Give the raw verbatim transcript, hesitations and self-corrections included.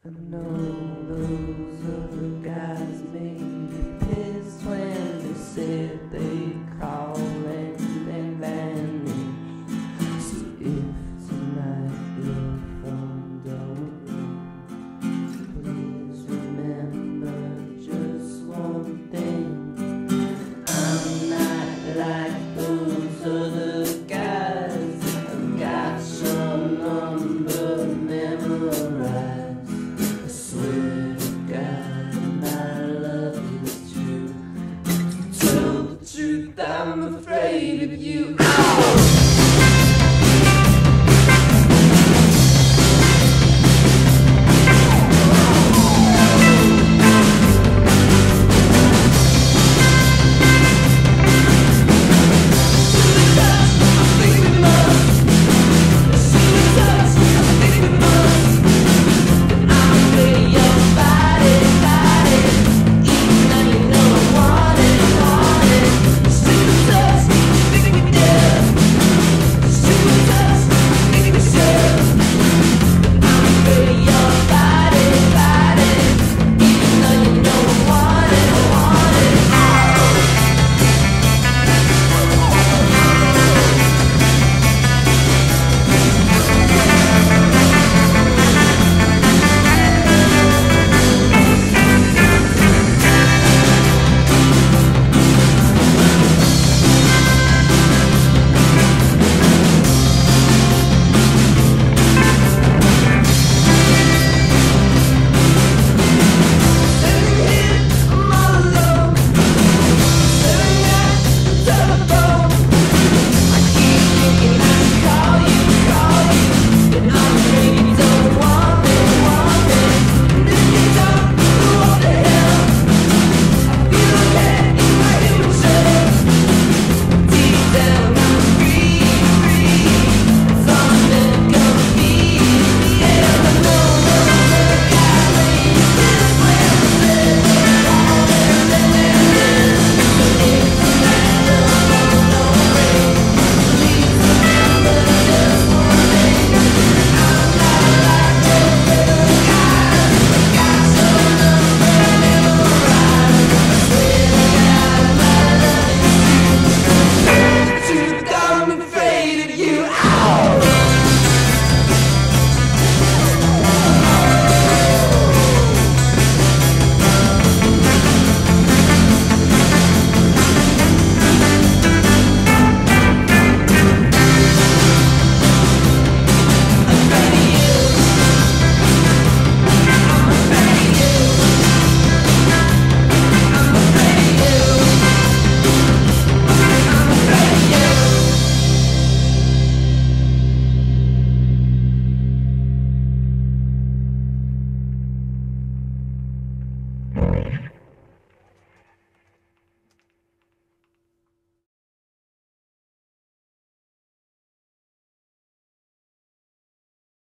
I know those other guys made you pissed when they said they'd call and then vanish. So if tonight your phone don't ring, please remember just one thing. I'm not like those other guys. I've got some number